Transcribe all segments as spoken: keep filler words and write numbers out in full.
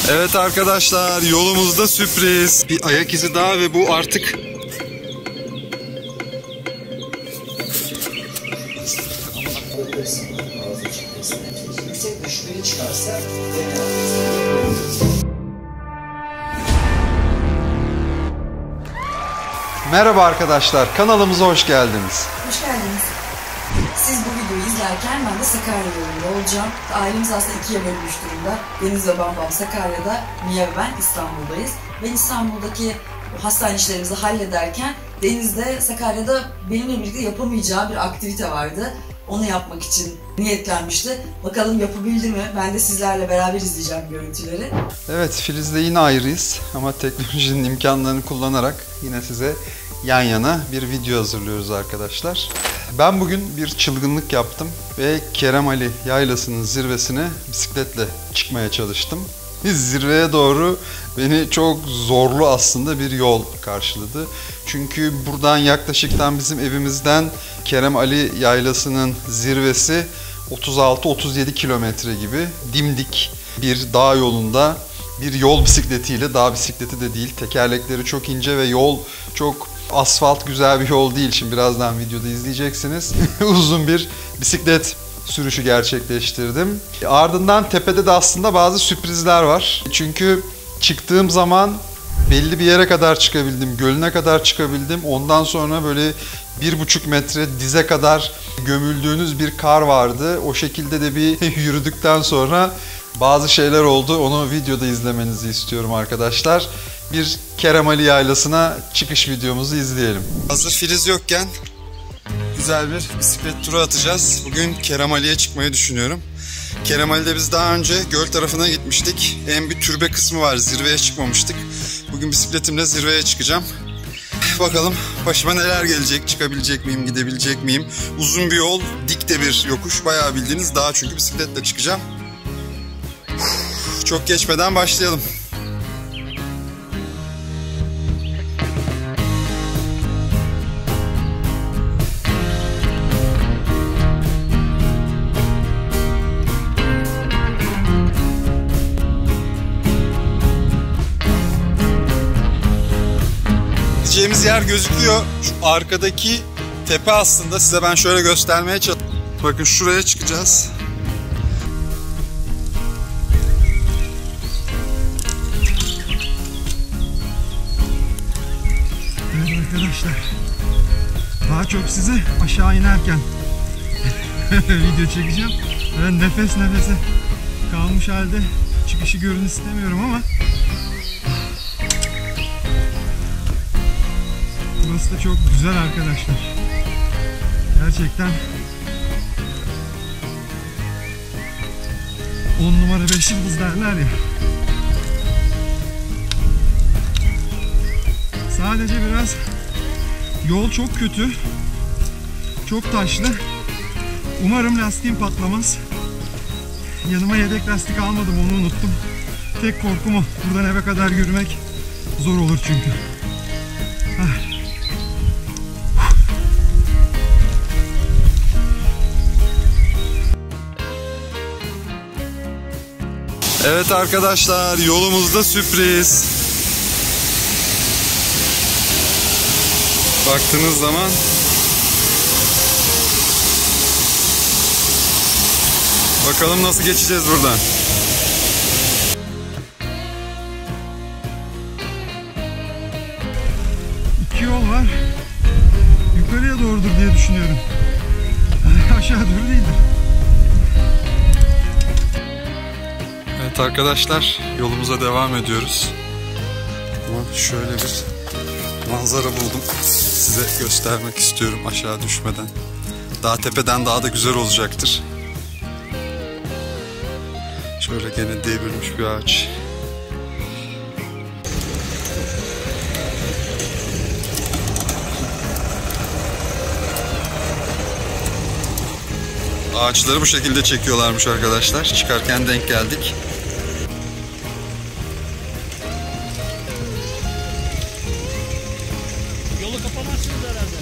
Evet arkadaşlar, yolumuzda sürpriz. Bir ayak izi daha ve bu artık... Merhaba arkadaşlar, kanalımıza hoş geldiniz. Hoş geldiniz. Siz bu videoyu izlerken ben de Sakarya yolunda olacağım. Ailemiz aslında ikiye bölünmüş durumda. Deniz ve Bambam Sakarya'da, Mia ve ben İstanbul'dayız. Ben İstanbul'daki hastane işlerimizi hallederken Deniz de Sakarya'da benimle birlikte yapamayacağı bir aktivite vardı. Onu yapmak için niyetlenmişti. Bakalım yapabildi mi? Ben de sizlerle beraber izleyeceğim görüntüleri. Evet, Filiz'le yine ayrıyız ama teknolojinin imkanlarını kullanarak yine size yan yana bir video hazırlıyoruz arkadaşlar. Ben bugün bir çılgınlık yaptım ve Kerem Ali Yaylası'nın zirvesine bisikletle çıkmaya çalıştım. Zirveye doğru beni çok zorlu aslında bir yol karşıladı. Çünkü buradan yaklaşıktan bizim evimizden Kerem Ali Yaylası'nın zirvesi otuz altı otuz yedi kilometre gibi dimdik bir dağ yolunda bir yol bisikletiyle, dağ bisikleti de değil, tekerlekleri çok ince ve yol çok asfalt güzel bir yol değil. Şimdi birazdan videoda izleyeceksiniz. Uzun bir bisiklet sürüşü gerçekleştirdim. Ardından tepede de aslında bazı sürprizler var. Çünkü çıktığım zaman belli bir yere kadar çıkabildim, gölüne kadar çıkabildim. Ondan sonra böyle bir buçuk metre dize kadar gömüldüğünüz bir kar vardı. O şekilde de bir yürüdükten sonra bazı şeyler oldu. Onu videoda izlemenizi istiyorum arkadaşlar. Bir Kerem Ali Yaylası'na çıkış videomuzu izleyelim. Hazır Filiz yokken güzel bir bisiklet turu atacağız. Bugün Kerem Ali'ye çıkmayı düşünüyorum. Kerem Ali'de biz daha önce göl tarafına gitmiştik. Hem bir türbe kısmı var, zirveye çıkmamıştık. Bugün bisikletimle zirveye çıkacağım. Bakalım başıma neler gelecek, çıkabilecek miyim, gidebilecek miyim? Uzun bir yol, dik de bir yokuş, bayağı bildiğiniz dağ, çünkü bisikletle çıkacağım. Çok geçmeden başlayalım. Gideceğimiz yer gözüküyor. Şu arkadaki tepe aslında, size ben şöyle göstermeye çalışıyorum. Bakın şuraya çıkacağız. Evet arkadaşlar, daha çok size aşağı inerken video çekeceğim. Ben nefes nefese kalmış halde çıkışı görün istemiyorum ama burası da çok güzel arkadaşlar. Gerçekten on numara beş yıldız derler ya. Sadece biraz yol çok kötü. Çok taşlı. Umarım lastiğim patlamaz. Yanıma yedek lastik almadım, onu unuttum. Tek korkum o. Buradan eve kadar yürümek zor olur çünkü. Heh. Evet arkadaşlar, yolumuzda sürpriz. Baktığınız zaman bakalım nasıl geçeceğiz buradan. İki yol var. Yukarıya doğrudur diye düşünüyorum. Aşağı doğru değildir. Evet arkadaşlar, yolumuza devam ediyoruz. Ama şöyle bir manzara buldum. Size göstermek istiyorum aşağı düşmeden. Daha tepeden daha da güzel olacaktır. Şöyle gene devrilmiş bir ağaç. Ağaçları bu şekilde çekiyorlarmış arkadaşlar. Çıkarken denk geldik. Yolu kapamazsınız herhalde.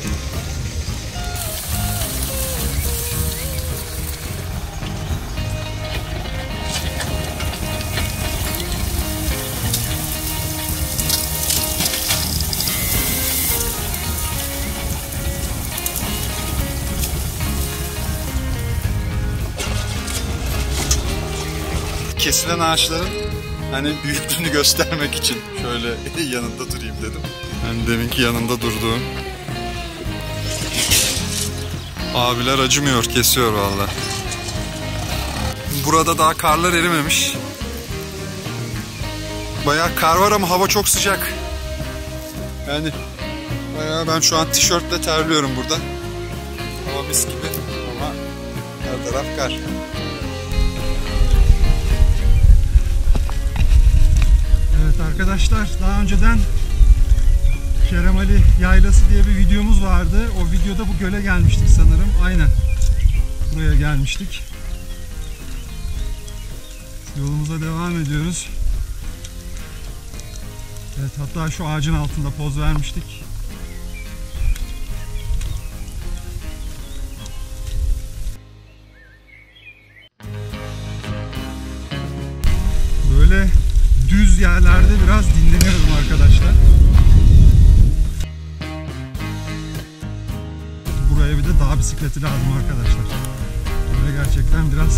kesilen ağaçların hani büyüklüğünü göstermek için şöyle yanında durayım dedim. Hani deminki yanında durduğum abiler acımıyor, kesiyor vallahi. Burada daha karlar erimemiş. Bayağı kar var ama hava çok sıcak. Yani bayağı ben şu an tişörtle terliyorum burada. Hava mis gibi ama her taraf kar. Evet arkadaşlar, daha önceden Kerem Ali Yaylası diye bir videomuz vardı. O videoda bu göle gelmiştik sanırım. Aynen. Buraya gelmiştik. Yolumuza devam ediyoruz. Evet, hatta şu ağacın altında poz vermiştik. Böyle düz yerlerde biraz dinleniyorum arkadaşlar. Buraya bir de dağ bisikleti lazım arkadaşlar. Böyle gerçekten biraz.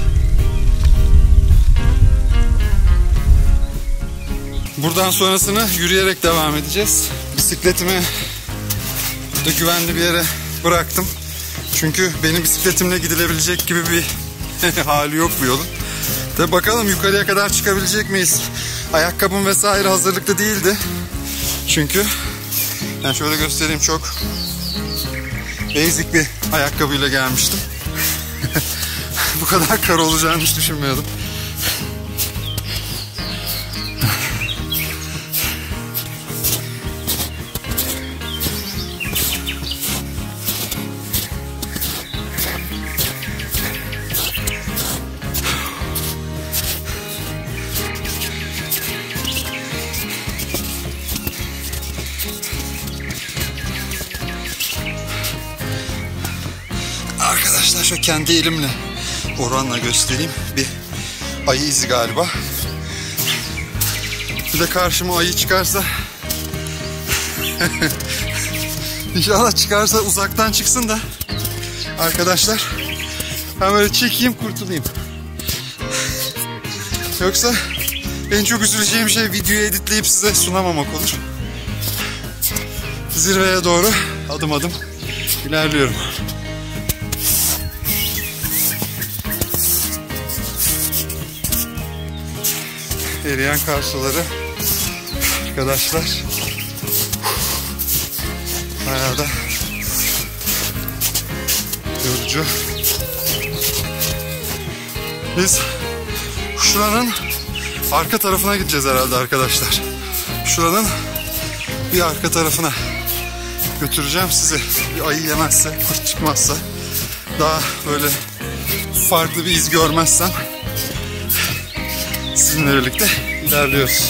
Buradan sonrasını yürüyerek devam edeceğiz. Bisikletimi de güvenli bir yere bıraktım. Çünkü benim bisikletimle gidilebilecek gibi bir hali yok bu yolun. De bakalım yukarıya kadar çıkabilecek miyiz? Ayakkabım vesaire hazırlıklı değildi. Çünkü yani şöyle göstereyim, çok basic bir ayakkabıyla gelmiştim. Bu kadar kar olacağını hiç düşünmüyordum. Arkadaşlar şu kendi elimle oranla göstereyim. Bir ayı izi galiba. Bir de karşıma ayı çıkarsa İnşallah çıkarsa uzaktan çıksın da arkadaşlar ben böyle çekeyim, kurtulayım. Yoksa en çok üzüleceğim şey videoyu editleyip size sunamamak olur. Zirveye doğru adım adım ilerliyorum. Eriyen kar suları arkadaşlar bayağı da yorucu. Biz şuranın arka tarafına gideceğiz herhalde arkadaşlar. Şuranın bir arka tarafına götüreceğim sizi. Bir ayı yemezse, kurt çıkmazsa, daha böyle farklı bir iz görmezsem sizinle birlikte ilerliyoruz.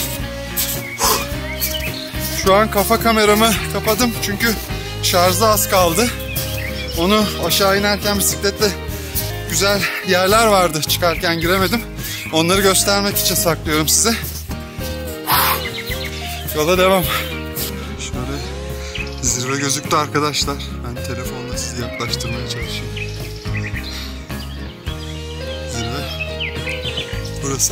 Şu an kafa kameramı kapadım çünkü şarjda az kaldı. Onu aşağı inerken bisikletle güzel yerler vardı, çıkarken giremedim. Onları göstermek için saklıyorum size. Yola devam. Şöyle zirve gözüktü arkadaşlar. Ben telefonla sizi yaklaştırmaya çalışıyorum. Zirve burası.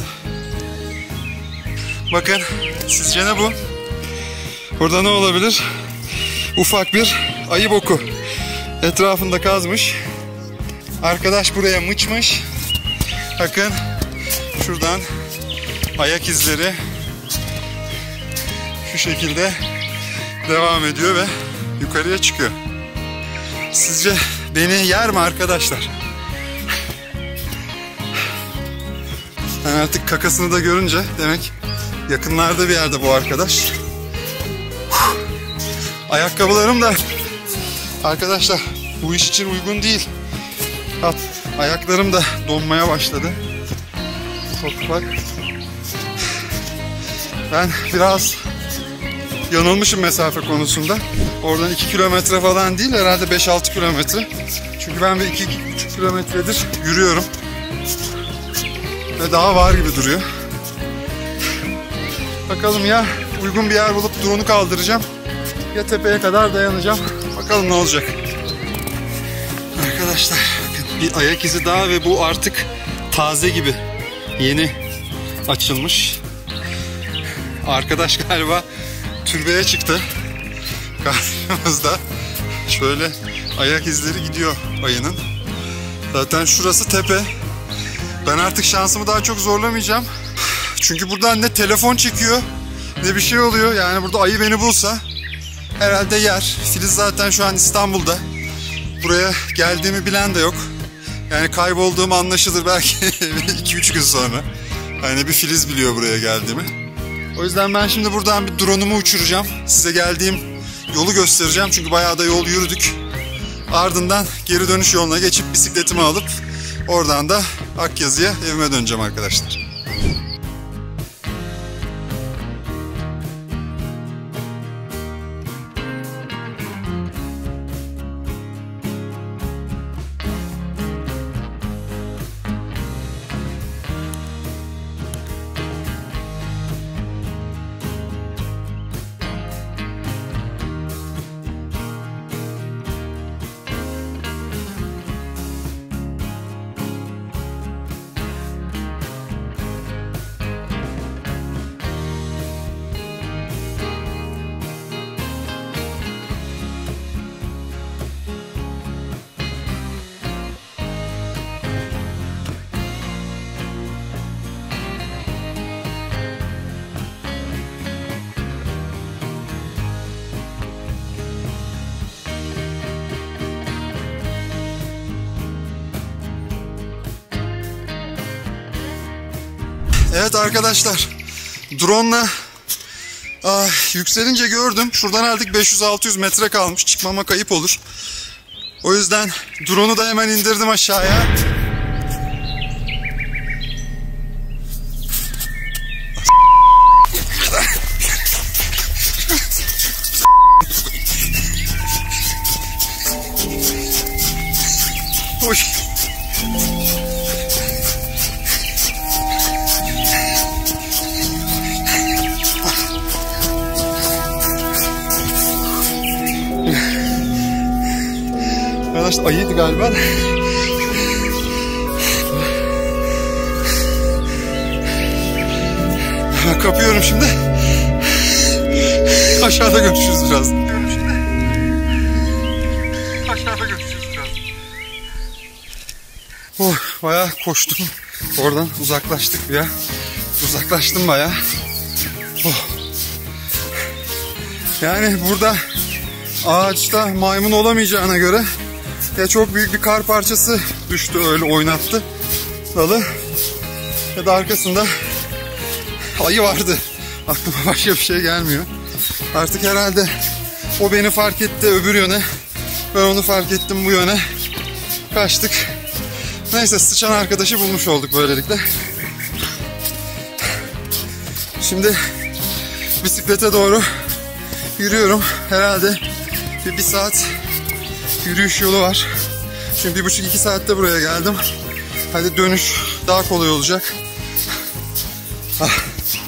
Bakın, sizce ne bu? Burada ne olabilir? Ufak bir ayı boku. Etrafında kazmış. Arkadaş buraya mıçmış. Bakın şuradan ayak izleri şu şekilde devam ediyor ve yukarıya çıkıyor. Sizce beni yer mi arkadaşlar? Ben artık kakasını da görünce demek yakınlarda bir yerde bu arkadaş. Ayakkabılarım da arkadaşlar bu iş için uygun değil. Hat, ayaklarım da donmaya başladı. Ufak ufak. Ben biraz yanılmışım mesafe konusunda. Oradan iki kilometre falan değil, herhalde beş altı kilometre. Çünkü ben bir iki buçuk kilometredir yürüyorum. Ve daha var gibi duruyor. Bakalım, ya uygun bir yer bulup drone'u kaldıracağım, ya tepeye kadar dayanacağım. Bakalım ne olacak. Arkadaşlar bakın, bir ayak izi daha ve bu artık taze gibi. Yeni açılmış. Arkadaş galiba türbeye çıktı. Karşımızda şöyle ayak izleri gidiyor ayının. Zaten şurası tepe. Ben artık şansımı daha çok zorlamayacağım. Çünkü buradan ne telefon çekiyor ne bir şey oluyor. Yani burada ayı beni bulsa herhalde yer. Filiz zaten şu an İstanbul'da. Buraya geldiğimi bilen de yok. Yani kaybolduğum anlaşılır belki iki üç gün sonra. Yani bir Filiz biliyor buraya geldiğimi. O yüzden ben şimdi buradan bir drone'umu uçuracağım. Size geldiğim yolu göstereceğim. Çünkü bayağı da yol yürüdük. Ardından geri dönüş yoluna geçip bisikletimi alıp oradan da Akyazı'ya evime döneceğim arkadaşlar. Evet arkadaşlar, drone'la ah, yükselince gördüm. Şuradan aldık beş yüz altı yüz metre kalmış. Çıkmama kayıp olur. O yüzden drone'u da hemen indirdim aşağıya. Oy. Arkadaşlar ayıydı galiba. Kapıyorum şimdi. Aşağıda görüşürüz biraz. Aşağıda görüşürüz biraz. Oh, bayağı koştum. Oradan uzaklaştık bir ya. Uzaklaştım bayağı. Oh. Yani burada ağaçta maymun olamayacağına göre ya çok büyük bir kar parçası düştü, öyle oynattı dalı, ya da arkasında ayı vardı. Aklıma başka bir şey gelmiyor. Artık herhalde o beni fark etti öbür yöne, ben onu fark ettim bu yöne, kaçtık. Neyse, sıçan arkadaşı bulmuş olduk böylelikle. Şimdi bisiklete doğru yürüyorum. Herhalde bir, bir saat yürüyüş yolu var. Şimdi bir buçuk iki saatte buraya geldim. Hadi dönüş daha kolay olacak. Ah.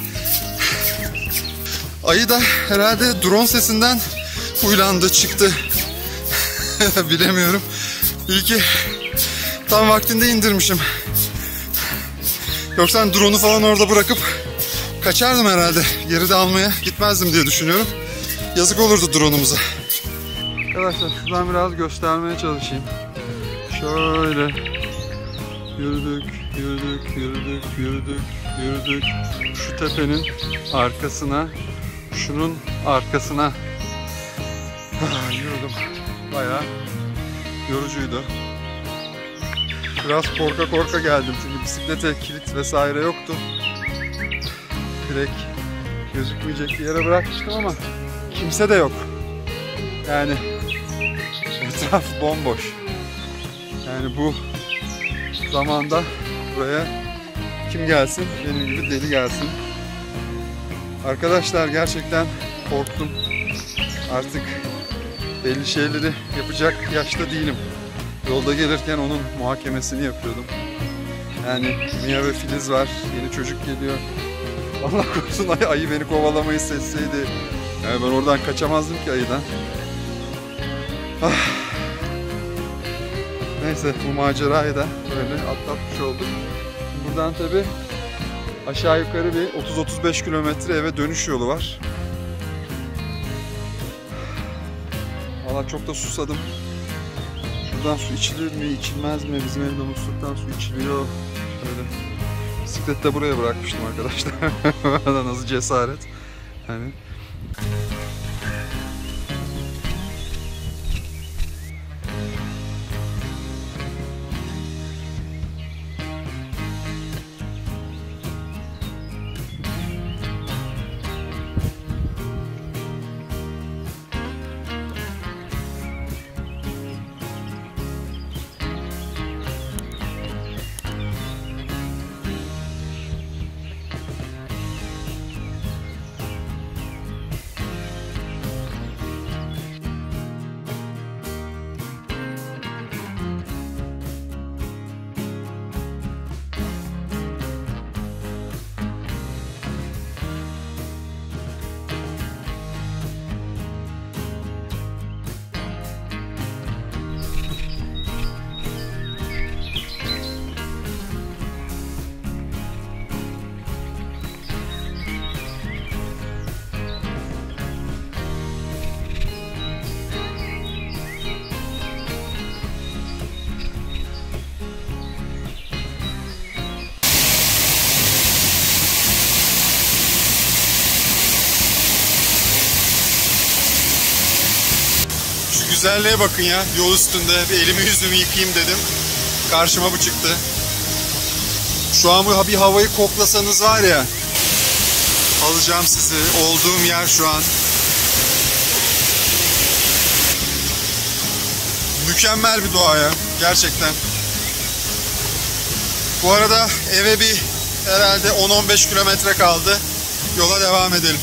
Ayı da herhalde drone sesinden uylandı, çıktı. Bilemiyorum. İyi ki tam vaktinde indirmişim. Yoksa drone'u falan orada bırakıp kaçardım herhalde. Geri de almaya gitmezdim diye düşünüyorum. Yazık olurdu drone'umuza. Arkadaşlar şuradan biraz göstermeye çalışayım. Şöyle yürüdük, yürüdük, yürüdük, yürüdük, yürüdük. Şu tepenin arkasına, şunun arkasına ah, yürüdüm. Bayağı yorucuydu. Biraz korka korka geldim çünkü bisiklete kilit vesaire yoktu. Direkt gözükmeyecek bir yere bırakmıştım ama kimse de yok. Yani etraf bomboş. Yani bu zamanda buraya kim gelsin? Benim gibi deli gelsin. Arkadaşlar gerçekten korktum. Artık belli şeyleri yapacak yaşta değilim. Yolda gelirken onun muhakemesini yapıyordum. Yani Mia ve Filiz var. Yeni çocuk geliyor. Allah korusun ayı, ayı beni kovalamayı seçseydi. Yani ben oradan kaçamazdım ki ayıdan. Ah. Neyse, bu macerayı da böyle atlatmış olduk. Buradan tabi Aşağı yukarı bir otuz otuz beş kilometre eve dönüş yolu var. Valla çok da susadım. Şuradan su içilir mi, içilmez mi? Bizim evde musluktan su içiliyor. Şöyle. Bisikleti de buraya bırakmıştım arkadaşlar. Bana nasıl cesaret. Yani. Güzelliğe bakın ya, yol üstünde bir elimi yüzümü yıkayayım dedim. Karşıma bu çıktı. Şu an bu bir havayı koklasanız var ya, alacağım sizi. Olduğum yer şu an. Mükemmel bir doğa ya, gerçekten. Bu arada eve bir herhalde on on beş kilometre kaldı. Yola devam edelim.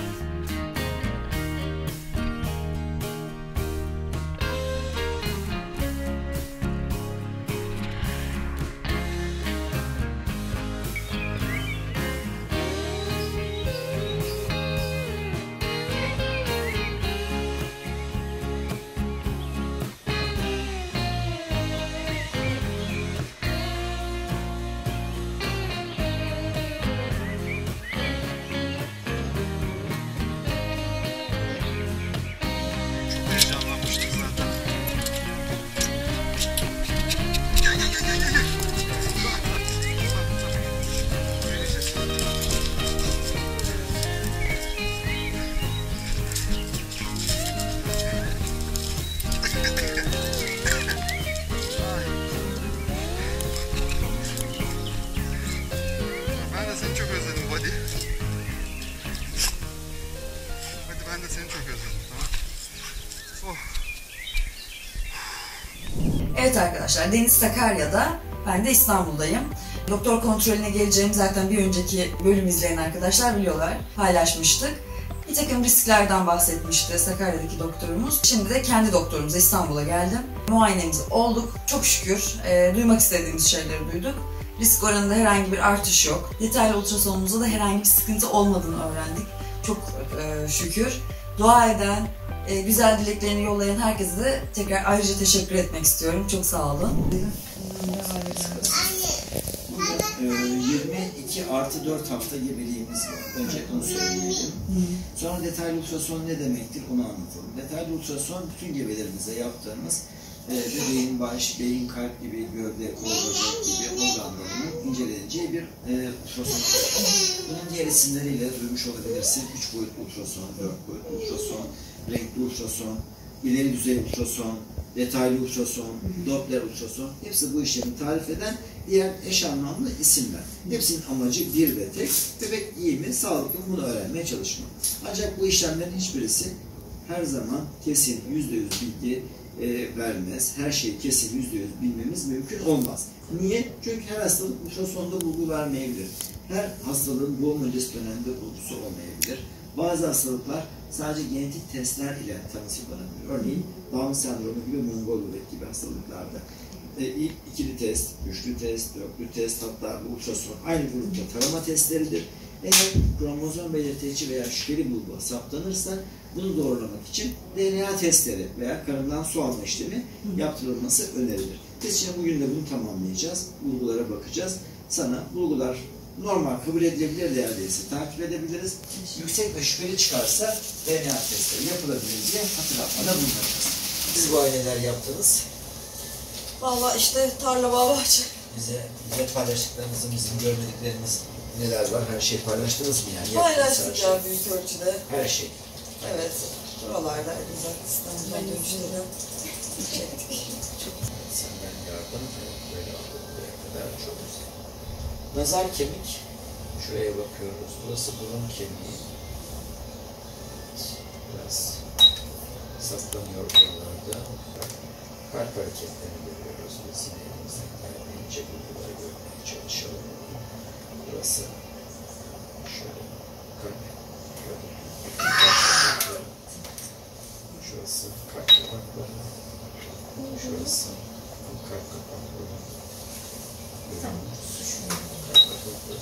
Evet arkadaşlar, Deniz Sakarya'da, ben de İstanbul'dayım. Doktor kontrolüne geleceğimi zaten bir önceki bölüm izleyen arkadaşlar biliyorlar, paylaşmıştık. Bir takım risklerden bahsetmişti Sakarya'daki doktorumuz. Şimdi de kendi doktorumuza İstanbul'a geldim. Muayenemizi olduk, çok şükür. E, duymak istediğimiz şeyleri duyduk. Risk oranında herhangi bir artış yok. Detaylı ultrasonumuzda da herhangi bir sıkıntı olmadığını öğrendik. Çok e, şükür. Dua eden, e, güzel dileklerini yollayan herkese de tekrar ayrıca teşekkür etmek istiyorum. Çok sağ olun. yirmi iki artı dört hafta gebeliğimiz var. Önce onu söyleyelim. Sonra detaylı ultrason ne demektir onu anlatalım. Detaylı ultrason bütün gebelerimize yaptığımız e, bebeğin baş, beyin, kalp gibi, gövde, kol, bacak gibi organlarının inceleneceği bir e, ultrason. Bunun diğer isimleriyle duymuş olabilirsin. üç boyutlu ultrason, dört boyutlu ultrason, renkli ultrason, ileri düzey ultrason, detaylı ultrason, Doppler ultrason, hepsi bu işlemi tarif eden diğer eş anlamlı isimler. Hepsinin amacı bir ve tek, bebek iyi mi, sağlıklı mı bunu öğrenmeye çalışmak. Ancak bu işlemlerin hiçbirisi her zaman kesin yüzde yüz bilgi e, vermez. Her şeyi kesin yüzde yüz bilmemiz mümkün olmaz. Niye? Çünkü her hastalık ultrasonda bulgu vermeyebilir. Her hastalığın doğum öncesi döneminde bulgusu olmayabilir. Bazı hastalıklar sadece genetik testler ile tanısı yapılabilir. Örneğin Down sendromu gibi, Mongol bebek gibi hastalıklarda. E, ilk ikili test, üçlü test, dörtlü test, hatta ultrason aynı grupta tarama testleridir. Eğer kromozom belirteçi veya şüpheli bulgu saptanırsa bunu doğrulamak için D N A testleri veya karından su alma işlemi yaptırılması önerilir. Biz şimdi bugün de bunu tamamlayacağız. Bulgulara bakacağız. Sana bulgular normal kabul edilebilir değerdeyse takip edebiliriz. Yüksek ve şüpheli çıkarsa D N A testleri yapılabilir diye hatırlatmada bulunacağız. Siz bu aileler yaptınız. Valla işte tarla bağ bahçe. Bize, bize paylaştıklarınızı, bizim görmediklerimiz neler var? Her şeyi paylaştınız mı yani? Paylaştık Yaptığınız ya her şey. büyük ölçüde. Her şey. Evet. Buralardaydı zaten İstanbul'dan dönüşleri. Çektik. Senden yardım ve böyle aldık buraya kadar çok güzel. Nazar kemik. Şuraya bakıyoruz. Burası burun kemiği. Biraz saklanıyor buralarda. Kalp hareketlerini görüyoruz. Biz yine elimizden geldiğince bulguları görmeye çalışalım. Burası şöyle kalp. Şurası kalp kapakları. Şurası kalp kapakları. Kalp kapakları.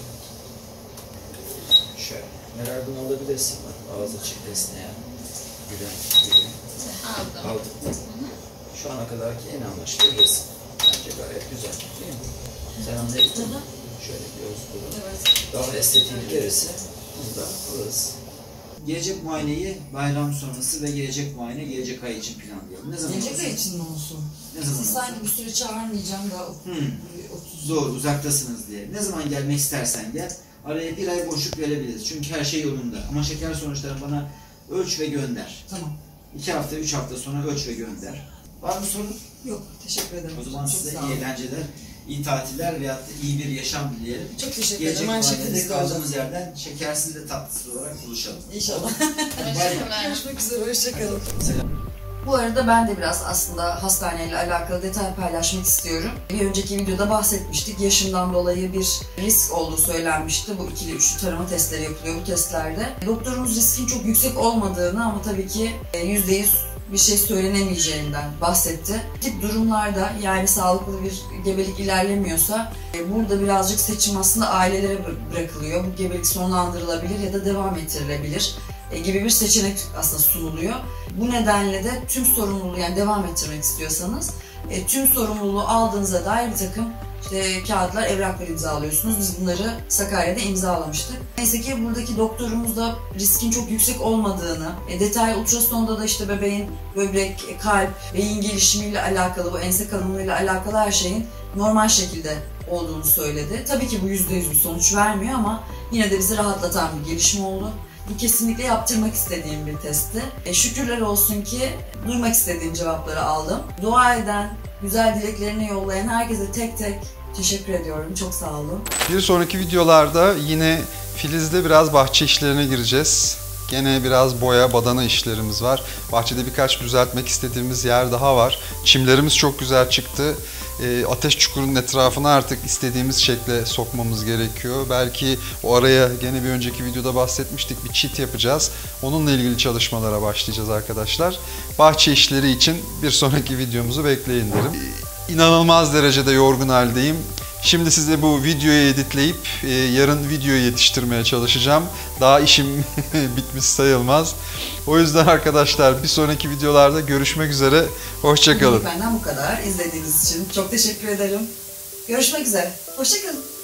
Şöyle. Nereden alabilirsin bak. Ağzı açık esneyen. Gülen gibi. Aldım. Aldık. Şu ana kadarki en anlaşılır resim. Bence gayet güzel değil mi? Sen anlayabildin mi? Şöyle göz burun. Evet. Daha estetiğini verirse bunu da alırız. Gelecek muayeneyi bayram sonrası ve gelecek muayene gelecek ay için planlayalım. Ne zaman Gelecek olsun? ay için mi olsun? Ne zaman Siz olsun? sanki bir süre çağırmayacağım da Hmm. otuz. Doğru, uzaktasınız diye. Ne zaman gelmek istersen gel. Araya bir ay boşluk verebiliriz. Çünkü her şey yolunda. Ama şeker sonuçlarını bana ölç ve gönder. Tamam. İki hafta, üç hafta sonra ölç ve gönder. Var mı sorun? Yok, teşekkür ederim. O zaman Çok size sağ iyi olun. eğlenceler, iyi tatiller veyahut da iyi bir yaşam dileyelim. Çok teşekkür Gelecek ederim. Aynı şekilde muayenede biz de olacağız. kaldığımız yerden şekersiz ve tatlısız olarak buluşalım. İnşallah. Teşekkürler. Görüşmek üzere, hoşçakalın. Selam. Bu arada ben de biraz aslında hastaneyle alakalı detay paylaşmak istiyorum. Bir önceki videoda bahsetmiştik. Yaşımdan dolayı bir risk olduğu söylenmişti. Bu ikili üçlü tarama testleri yapılıyor bu testlerde. Doktorumuz riskin çok yüksek olmadığını ama tabii ki yüzde yüz bir şey söylenemeyeceğinden bahsetti. Bu tip durumlarda yani sağlıklı bir gebelik ilerlemiyorsa burada birazcık seçim aslında ailelere bırakılıyor. Bu gebelik sonlandırılabilir ya da devam ettirilebilir gibi bir seçenek aslında sunuluyor. Bu nedenle de tüm sorumluluğu yani devam ettirmek istiyorsanız e, tüm sorumluluğu aldığınıza dair bir takım işte kağıtlar, evraklar imzalıyorsunuz. Biz bunları Sakarya'da imzalamıştık. Neyse ki buradaki doktorumuz da riskin çok yüksek olmadığını, e, detaylı ultrasonda da işte bebeğin böbrek, e, kalp, beyin gelişimiyle alakalı, bu ense kalınlığıyla alakalı her şeyin normal şekilde olduğunu söyledi. Tabii ki bu yüzde yüz bir sonuç vermiyor ama yine de bizi rahatlatan bir gelişme oldu. Bu kesinlikle yaptırmak istediğim bir testti. E, şükürler olsun ki duymak istediğim cevapları aldım. Dua eden, güzel dileklerini yollayan herkese tek tek teşekkür ediyorum. Çok sağ olun. Bir sonraki videolarda yine Filiz'de biraz bahçe işlerine gireceğiz. Gene biraz boya, badana işlerimiz var. Bahçede birkaç düzeltmek istediğimiz yer daha var. Çimlerimiz çok güzel çıktı. E, ateş çukurunun etrafına artık istediğimiz şekle sokmamız gerekiyor. Belki o araya gene bir önceki videoda bahsetmiştik, bir çit yapacağız. Onunla ilgili çalışmalara başlayacağız arkadaşlar. Bahçe işleri için bir sonraki videomuzu bekleyin derim. E, inanılmaz derecede yorgun haldeyim. Şimdi size bu videoyu editleyip e, yarın videoyu yetiştirmeye çalışacağım. Daha işim bitmiş sayılmaz. O yüzden arkadaşlar bir sonraki videolarda görüşmek üzere. Hoşça kalın. Benden bu kadar. İzlediğiniz için çok teşekkür ederim. Görüşmek üzere. Hoşça kalın.